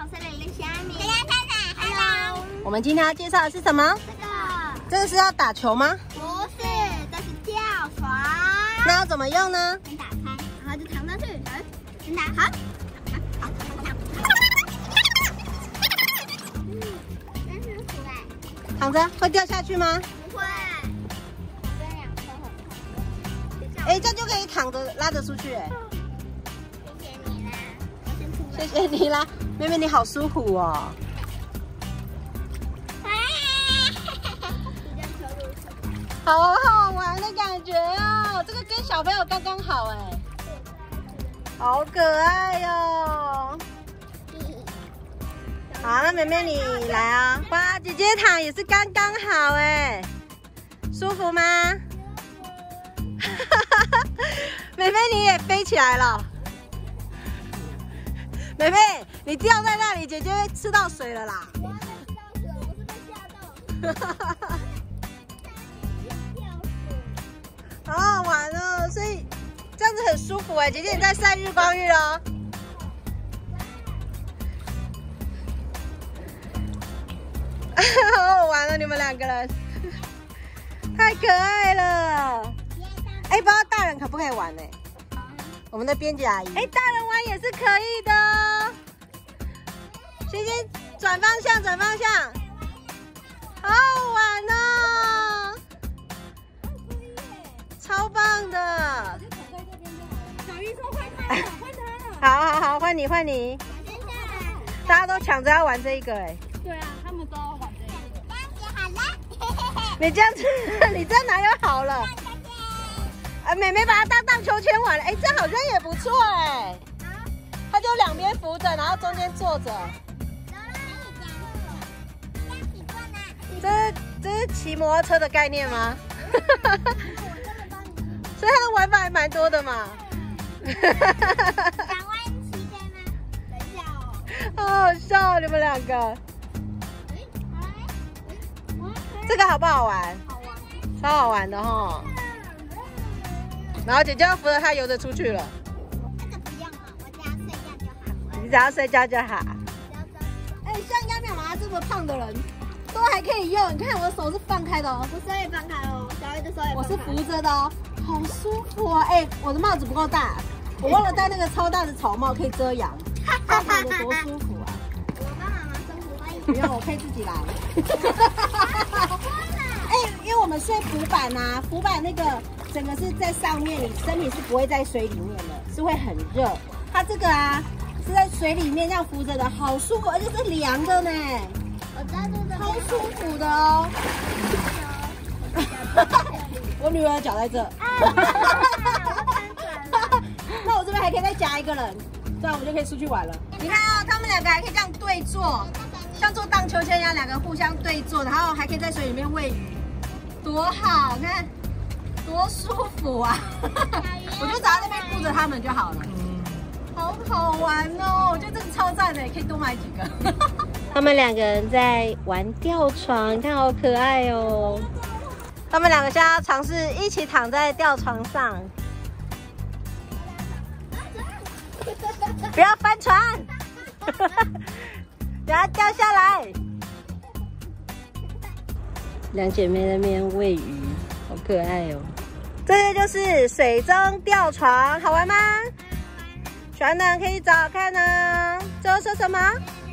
色的一个虾米。Hello。 我们今天要介绍的是什么？这个是要打球吗？ 不是，这是吊床。 那要怎么用呢？ 先打开，然后就躺上去。先打好。真舒服哎。 躺着会掉下去吗？ 不会。这两颗很。 哎，这样就可以躺着拉着出去哎。 谢谢你啦，我先出来。 谢谢你啦，妹妹你好舒服哦。好好玩的感觉哦，这个跟小朋友刚刚好哎，好可爱哟。好，那妹妹你来啊！哇，姐姐躺也是刚刚好哎，舒服吗？妹妹你也飞起来了。妹妹，你掉在那里，姐姐会吃到水了啦。 我还没吃到水，我是被吓到。 好好玩哦，所以这样子很舒服哎。姐姐你在晒日光浴咯。好好玩哦，你们两个人太可爱了。哎，不知道大人可不可以玩呢？我们的编辑阿姨，哎，大人玩也是可以的哦。姐姐转方向，转方向，好好玩哦。超棒的！ 小鱼说换他了，换他了。 好，换你，换你。大家都抢着要玩这一个哎。 对啊，他们都要玩这个。这样子好了。 你这样子，你这样哪有好了？妹妹把它当荡秋千玩了，哎，这好像也不错哎。它就两边扶着，然后中间坐着。这是骑摩托车的概念吗？所以它的玩法还蛮多的嘛。 想玩骑可以吗？等一下哦。 好好笑，你们两个。这个好不好玩？ 好玩。 超好玩的哈。然后姐姐要扶着它游着出去了。 这个不用了，我只要睡觉就好。 你只要睡觉就好。 哎，像亚苗妈这么胖的人，都还可以用。你看我的手是放开的哦，我手也放开哦，小鱼的手也放开。我是扶着的哦，好舒服哦。哎，我的帽子不够大，我忘了戴那个超大的草帽，可以遮阳。看看的多舒服啊！我帮妈妈生活欢迎。 不用，我可以自己来。哎，因为我们睡浮板啊，浮板那个整个是在上面，你身体是不会在水里面的，是会很热。它这个啊是在水里面这样浮着的，好舒服，而且是凉的呢。 我知道这个超舒服的哦。我女儿脚在这。那我这边还可以再夹一个人，这样我们就可以出去玩了。你看哦，他们两个还可以这样对坐，像坐荡秋千一样，两个互相对坐，然后还可以在水里面喂鱼，多好看，多舒服啊！我就只要在那边顾着他们就好了。好好玩哦，我觉得这个超赞的，可以多买几个。他们两个人在玩吊床，看好可爱哦。他们两个现在要尝试一起躺在吊床上，不要翻船，等下掉下来。两姐妹在那边喂鱼，好可爱哦。这个就是水中吊床，好玩吗？喜欢的人可以找看呢。最后说什么？